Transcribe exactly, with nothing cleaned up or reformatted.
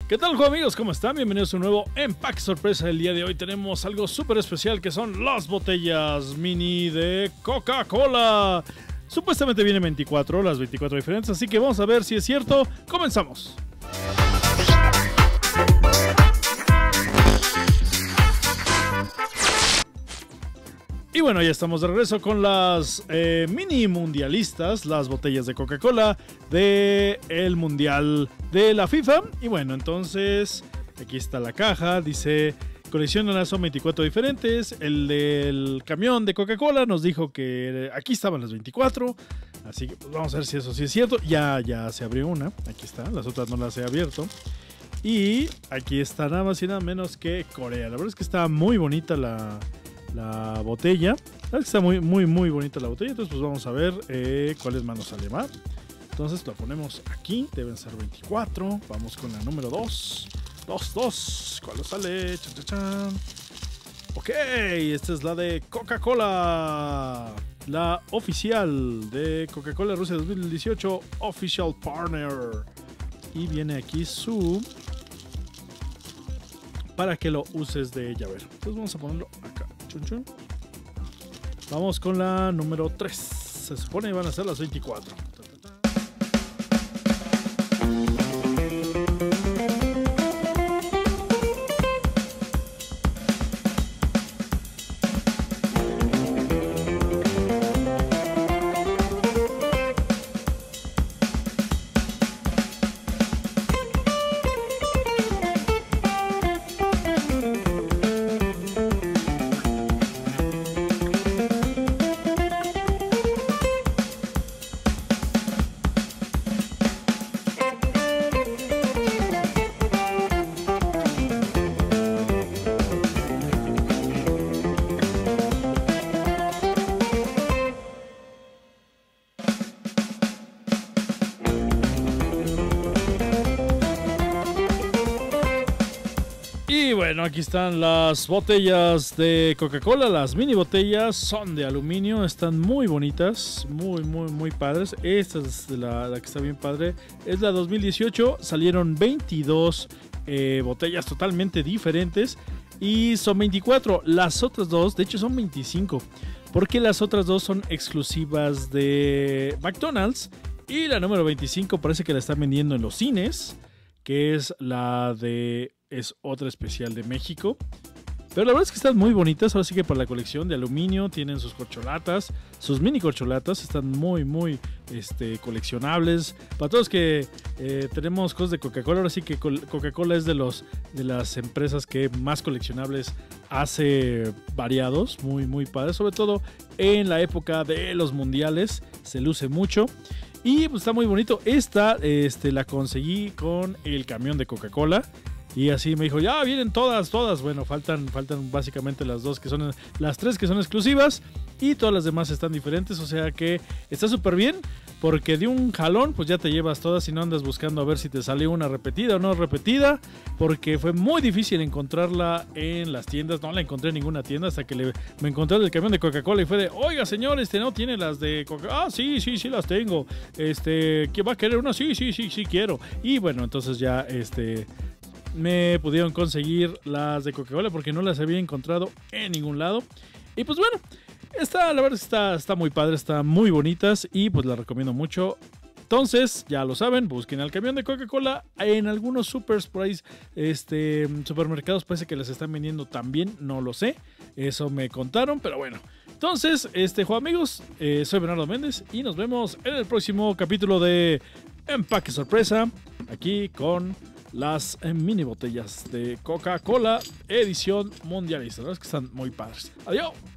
¿Qué tal, amigos? ¿Cómo están? Bienvenidos a un nuevo empaque sorpresa. El día de hoy tenemos algo súper especial que son las botellas mini de Coca-Cola. Supuestamente vienen veinticuatro, las veinticuatro diferentes, así que vamos a ver si es cierto. Comenzamos. Y bueno, ya estamos de regreso con las eh, mini mundialistas, las botellas de Coca-Cola del mundial de la FIFA. Y bueno, entonces aquí está la caja, dice coleccionan, son veinticuatro diferentes. El del camión de Coca-Cola nos dijo que aquí estaban las veinticuatro, así que pues vamos a ver si eso sí es cierto. Ya, ya se abrió una, aquí está, las otras no las he abierto. Y aquí está nada más y nada menos que Corea. La verdad es que está muy bonita la... la botella. Está muy muy muy bonita la botella. Entonces pues vamos a ver eh, cuáles más nos sale más. Entonces la ponemos aquí. Deben ser veinticuatro. Vamos con la número dos. dos, dos. ¿Cuál nos sale? Chan, chan, chan. Ok, esta es la de Coca-Cola, la oficial de Coca-Cola Rusia dos mil dieciocho Official Partner. Y viene aquí su... para que lo uses de llavero. Entonces vamos a ponerlo acá. Chun, chun. Vamos con la número tres. Se supone que van a ser las veinticuatro. Y bueno, aquí están las botellas de Coca-Cola. Las mini botellas son de aluminio, están muy bonitas, muy muy muy padres. Esta es la, la que está bien padre, es la dos mil dieciocho. Salieron veintidós eh, botellas totalmente diferentes y son veinticuatro. Las otras dos, de hecho son veinticinco, porque las otras dos son exclusivas de McDonald's. Y la número veinticinco parece que la están vendiendo en los cines, que es la de... es otra especial de México. Pero la verdad es que están muy bonitas. Ahora sí que para la colección de aluminio tienen sus corcholatas, sus mini corcholatas. Están muy muy este, coleccionables. Para todos que eh, tenemos cosas de Coca-Cola, ahora sí que Coca-Cola es de, los, de las empresas que más coleccionables hace variados. Muy muy padres. Sobre todo en la época de los mundiales se luce mucho. Y pues está muy bonito. Esta este, la conseguí con el camión de Coca-Cola. Y así me dijo, ya vienen todas, todas. Bueno, faltan, faltan básicamente las dos que son, las tres que son exclusivas. Y todas las demás están diferentes. O sea que está súper bien. Porque de un jalón, pues ya te llevas todas y no andas buscando a ver si te salió una repetida o no repetida. Porque fue muy difícil encontrarla en las tiendas. No la encontré en ninguna tienda hasta que le, me encontré el camión de Coca-Cola y fue de, oiga señor, este no tiene las de Coca-Cola. Ah, sí, sí, sí las tengo. Este, ¿quién va a querer una? Sí, sí, sí, sí quiero. Y bueno, entonces ya este... me pudieron conseguir las de Coca-Cola porque no las había encontrado en ningún lado. Y pues bueno, esta, la verdad está, está muy padre, está muy bonitas y pues la recomiendo mucho. Entonces, ya lo saben, busquen al camión de Coca-Cola. En algunos supers por ahí, este, supermercados parece que les están vendiendo también, no lo sé. Eso me contaron, pero bueno. Entonces, este, jo, amigos, eh, soy Bernardo Méndez y nos vemos en el próximo capítulo de Empaque Sorpresa, aquí con las eh, mini botellas de Coca-Cola edición mundialista. La verdad es que están muy padres. Adiós.